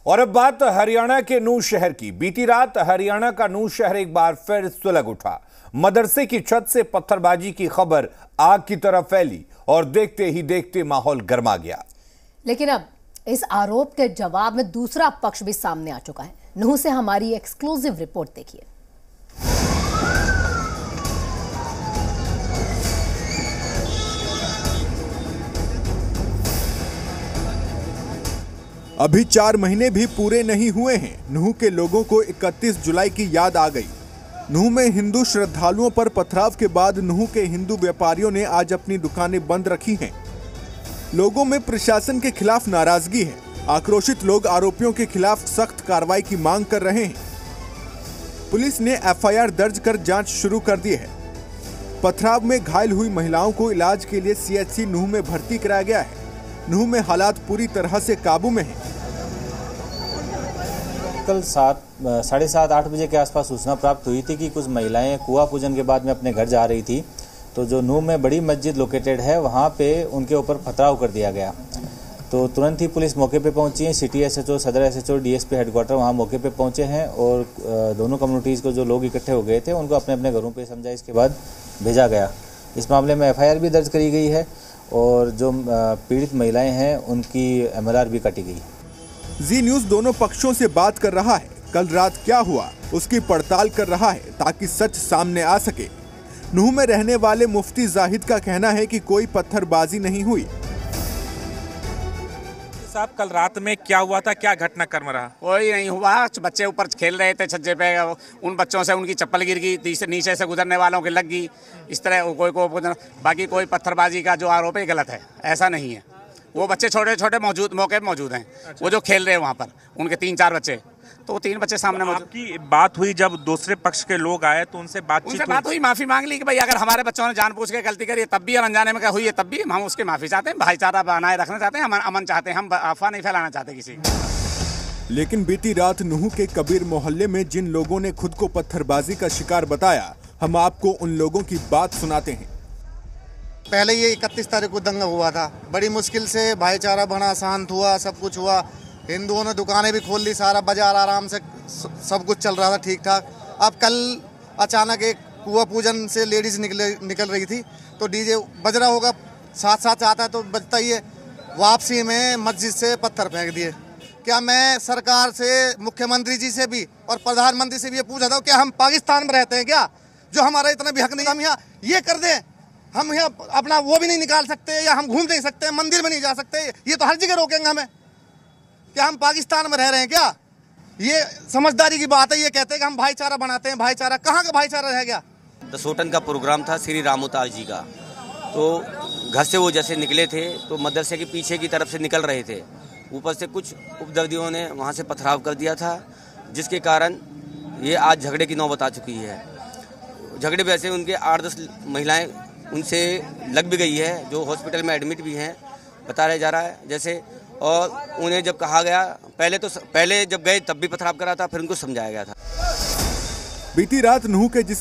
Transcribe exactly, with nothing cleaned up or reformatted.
और अब बात हरियाणा के नूह शहर की। बीती रात हरियाणा का नूह शहर एक बार फिर सुलग उठा। मदरसे की छत से पत्थरबाजी की खबर आग की तरह फैली और देखते ही देखते माहौल गर्मा गया। लेकिन अब इस आरोप के जवाब में दूसरा पक्ष भी सामने आ चुका है। नूह से हमारी एक्सक्लूसिव रिपोर्ट देखिए। अभी चार महीने भी पूरे नहीं हुए हैं, नूह के लोगों को इकतीस जुलाई की याद आ गई। नूह में हिंदू श्रद्धालुओं पर पथराव के बाद नूह के हिंदू व्यापारियों ने आज अपनी दुकानें बंद रखी हैं। लोगों में प्रशासन के खिलाफ नाराजगी है। आक्रोशित लोग आरोपियों के खिलाफ सख्त कार्रवाई की मांग कर रहे हैं। पुलिस ने एफ आई आर दर्ज कर जांच शुरू कर दी है। पथराव में घायल हुई महिलाओं को इलाज के लिए सी एच सी नूह में भर्ती कराया गया है। नूह में हालात पूरी तरह से काबू में हैं। कल सात साढ़े सात आठ बजे के आसपास सूचना प्राप्त हुई थी कि कुछ महिलाएं कुआं पूजन के बाद में अपने घर जा रही थी, तो जो नूह में बड़ी मस्जिद लोकेटेड है वहां पे उनके ऊपर पथराव कर दिया गया। तो तुरंत ही पुलिस मौके पे पहुंची है। सिटी एस एच ओ, सदर S H O, D S P headquarter वहां मौके पे पहुंचे हैं और दोनों कम्युनिटीज़ को जो लोग इकट्ठे हो गए थे उनको अपने अपने घरों पे समझा, इसके बाद भेजा गया। इस मामले में एफ आई आर भी दर्ज करी गई है और जो पीड़ित महिलाएं हैं उनकी एम एल आर भी काटी गई। जी न्यूज़ दोनों पक्षों से बात कर रहा है। कल रात क्या हुआ उसकी पड़ताल कर रहा है ताकि सच सामने आ सके। नूह में रहने वाले मुफ्ती जाहिद का कहना है कि कोई पत्थरबाजी नहीं हुई। साहब, कल रात में क्या हुआ था, क्या घटनाक्रम रहा? कोई नहीं हुआ। बच्चे ऊपर खेल रहे थे छज्जे पे, उन बच्चों से उनकी चप्पल गिर गई, नीचे से गुजरने वालों के लग गई। इस तरह कोई को बाकी कोई पत्थरबाजी का जो आरोप है गलत है, ऐसा नहीं है। वो बच्चे छोटे छोटे मौजूद मौके पे मौजूद हैं। अच्छा। वो जो खेल रहे हैं वहाँ पर, उनके तीन चार बच्चे, तो वो तीन बच्चे सामने मौजूद। आपकी बात हुई जब दूसरे पक्ष के लोग आए तो उनसे बातचीत उनसे बात हुई, माफी मांग ली कि भाई अगर हमारे बच्चों ने जानबूझ के गलती करी तब भी, अनजाने में हुई है तब भी हम उसकी माफी चाहते हैं। भाईचारा बनाए रखना चाहते हैं, अमन चाहते हैं, हम अफवाह नहीं फैलाना चाहते किसी। लेकिन बीती रात नूह के कबीर मोहल्ले में जिन लोगों ने खुद को पत्थरबाजी का शिकार बताया, हम आपको उन लोगों की बात सुनाते हैं। पहले ये इकतीस तारीख को दंगा हुआ था, बड़ी मुश्किल से भाईचारा बना, शांत हुआ, सब कुछ हुआ। हिंदुओं ने दुकानें भी खोल ली, सारा बाजार आराम से सब कुछ चल रहा था ठीक ठाक। अब कल अचानक एक कुआं पूजन से लेडीज निकले निकल रही थी, तो डीजे बज रहा होगा, साथ साथ आता है तो बजता ही है। वापसी में मस्जिद से पत्थर फेंक दिए। क्या मैं सरकार से, मुख्यमंत्री जी से भी और प्रधानमंत्री से भी ये पूछा था, क्या हम पाकिस्तान में रहते हैं क्या, जो हमारा इतना भी हक नहीं हम यहाँ ये कर दें? हम यहाँ अपना वो भी नहीं निकाल सकते, या हम घूम नहीं सकते, मंदिर में नहीं जा सकते? ये तो हर जगह रोकेंगे हमें। क्या हम पाकिस्तान में रह रहे हैं क्या? ये समझदारी की बात है। ये कहते हैं कि हम भाईचारा बनाते हैं, भाईचारा कहाँ का भाईचारा रह गया? दसोटन का प्रोग्राम था श्री रामोताल जी का, तो घर से वो जैसे निकले थे तो मदरसे के पीछे की तरफ से निकल रहे थे। ऊपर से कुछ उपद्रवियों ने वहाँ से पथराव कर दिया था, जिसके कारण ये आज झगड़े की नौबत आ चुकी है। झगड़े वैसे उनके आठ दस महिलाएं उनसे लग भी गई है, जो हॉस्पिटल में एडमिट भी हैं, बता रहे जा रहा है जैसे। और उन्हें जब कहा गया, पहले तो पहले जब गए तब भी पथराव करा था, फिर उनको समझाया गया था। बीती रात नूह के जिस